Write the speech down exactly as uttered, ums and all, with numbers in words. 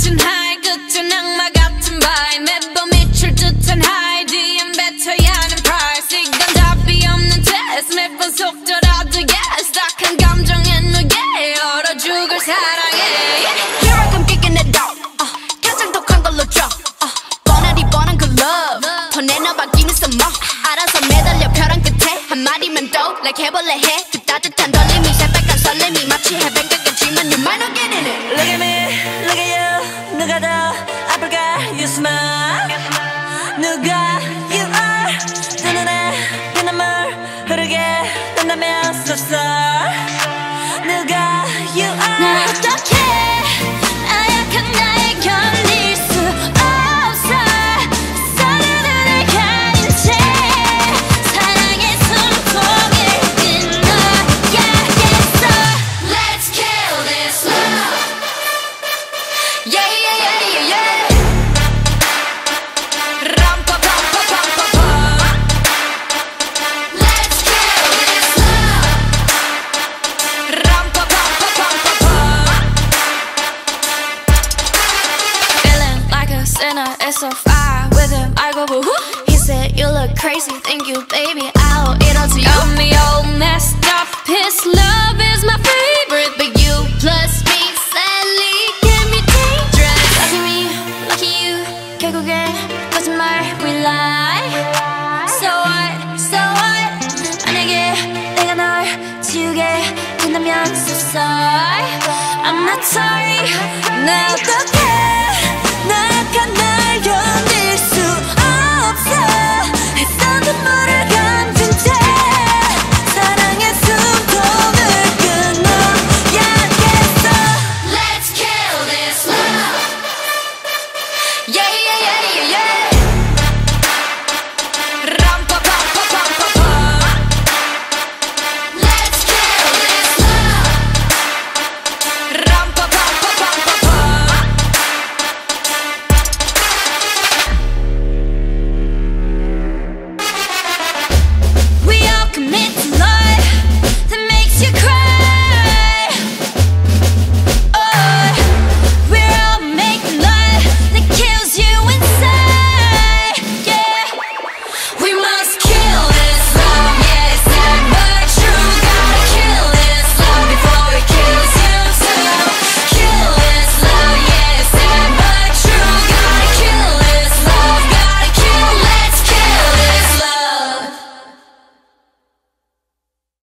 멈춘 하이 끝은 악마 같은 바이 매번 미칠 듯한 하이 뒤엔 뱉어야 하는 price 이건 답이 없는 test 매번 속더라도 yes 딱한 감정의 무게 얼어 죽을 사랑해 Here I come kicking it out uh, 가장 독한 걸로 drop uh, 뻔하디 뻔한 그 love 더 내놔봐 give me some more 알아서 매달려 벼랑 끝에 한마디면 또 like 해볼래 해 그 따뜻한 떨림이 새빨간 설렘이 마치 해변 같겠지만 you might not get in it Look at me, look at you 누가 더 아플까 you smile 누가 you are 두 눈에 피눈물 흐르게 된다면 so sorry 누가 you are 나 어떡해 나약한 나에 견딜 수 없어 서로를 가린 채 사랑의 숨통을 끊어야겠어 Let's kill this love Yeah yeah yeah yeah yeah 람파파파파파파 Let's kill this love 람파파파파파파 Feeling like a sinner, it's so far with him I go boo-hoo He said you look crazy, thank you baby I'll eat all to you Got me all messed up, his love is my favorite But you plus me sadly can be dangerous Lucky me, lucky you 결국엔 거짓말 we lie So what, so what 만약에 내가 널 지우게 된다면 so sorry I'm not sorry 나 어떡해